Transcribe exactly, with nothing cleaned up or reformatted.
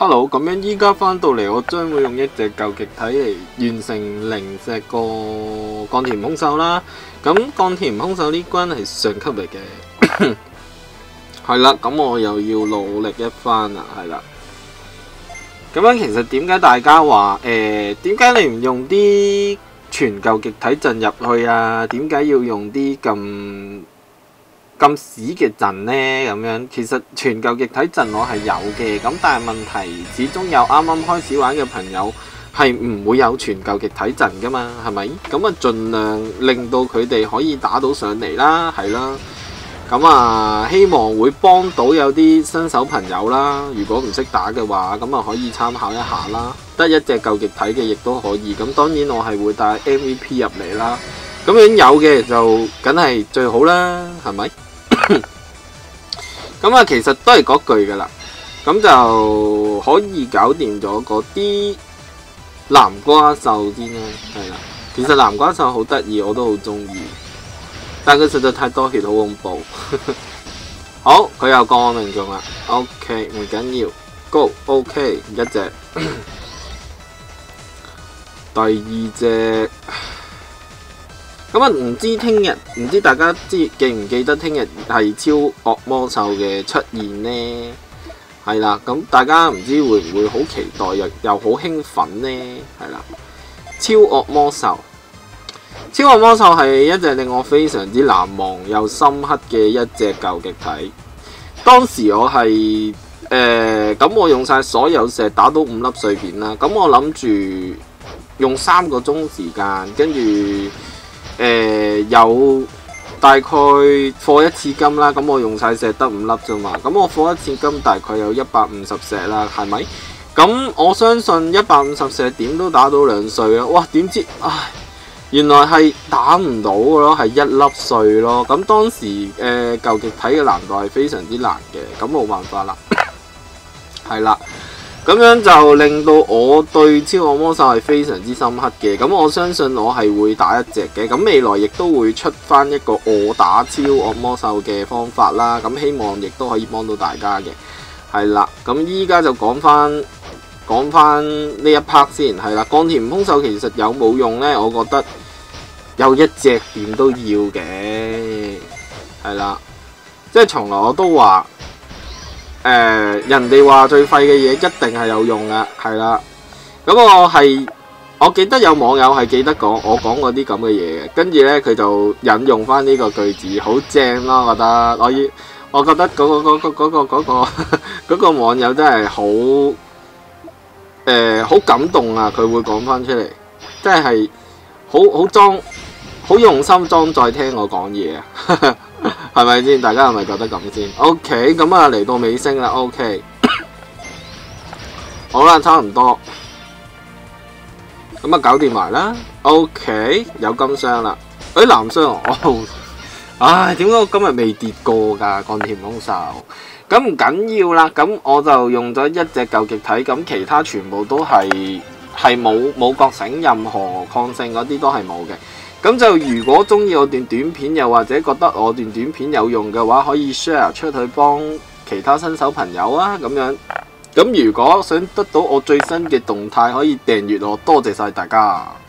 Hello， 咁樣依家翻到嚟，我將會用一隻舊極體嚟完成零石個鋼鐵空手啦。咁鋼鐵空手呢關係上級嚟嘅，係啦。咁我又要努力一番啦，係啦。咁樣其實點解大家話誒點解你唔用啲全舊極體陣入去啊？點解要用啲咁咁屎嘅陣呢？咁樣其實全舊極體陣我係有嘅，咁但係問題始終有啱啱開始玩嘅朋友係唔會有全舊極體陣噶嘛，係咪？咁啊盡量令到佢哋可以打到上嚟啦，係啦。咁啊希望會幫到有啲新手朋友啦。如果唔識打嘅話，咁啊可以參考一下啦。得一隻舊極體嘅亦都可以。咁當然我係會帶 M V P 入嚟啦。咁樣有嘅就梗係最好啦，係咪？咁啊，其實都係嗰句噶啦，咁就可以搞掂咗嗰啲南瓜獸先啦，係啦。其實南瓜獸好得意，我都好中意，但係佢實在太多血，好恐怖。好，佢又降我命中啦。OK， 唔緊要 ，Go，OK， 一隻，第二隻。咁啊，唔知聽日，唔知大家知記唔記得聽日係超惡魔獸嘅出現呢？係啦，咁大家唔知會唔會好期待，又又好興奮呢？係啦，超惡魔獸，超惡魔獸係一隻令我非常之難忘又深刻嘅一隻舊極體。當時我係誒咁，我用晒所有石打到五粒碎片啦。咁我諗住用三個鐘時間，跟住。誒、呃、有大概課一次金啦，咁我用晒石得五粒啫嘛，咁我課一次金大概有一百五十石啦，係咪？咁我相信一百五十石點都打到兩碎啦，哇！點知唉，原來係打唔到嘅咯，係一粒碎咯。咁當時誒舊極體嘅難度係非常之難嘅，咁冇辦法啦，係啦。咁樣就令到我對超惡魔獸係非常之深刻嘅，咁我相信我係會打一隻嘅，咁未來亦都會出翻一個我打超惡魔獸嘅方法啦，咁希望亦都可以幫到大家嘅，係啦，咁依家就講翻講翻呢一 part 先，係啦，鋼鐵悟空獸其實有冇用呢？我覺得有一隻點都要嘅，係啦，即係從來我都話。誒、呃，人哋話最廢嘅嘢一定係有用噶，係啦。咁我係，我記得有網友係記得講我講嗰啲咁嘅嘢嘅，跟住呢，佢就引用翻呢個句子，好正咯，我覺得。我要，我覺得嗰、嗰個嗰、嗰個嗰、嗰個嗰、嗰個嗰個網友真係好，誒、呃，好感動啊！佢會講翻出嚟，真係好好裝，好用心裝載聽我講嘢啊！係咪先？大家係咪覺得咁先 ？OK， 咁啊嚟到尾聲啦。OK， 好啦，差唔多，咁啊搞掂埋啦。OK， 有金箱啦。誒，藍箱哦，唉，點解我今日未跌過㗎？鋼鐵空獸，咁唔緊要啦。咁我就用咗一隻舊極體，咁其他全部都係係冇冇覺醒，任何抗性嗰啲都係冇嘅。咁就如果中意我段短片，又或者覺得我段短片有用嘅話，可以 share 出去幫其他新手朋友啊，咁樣。咁如果想得到我最新嘅動態，可以訂閱我，多謝晒大家。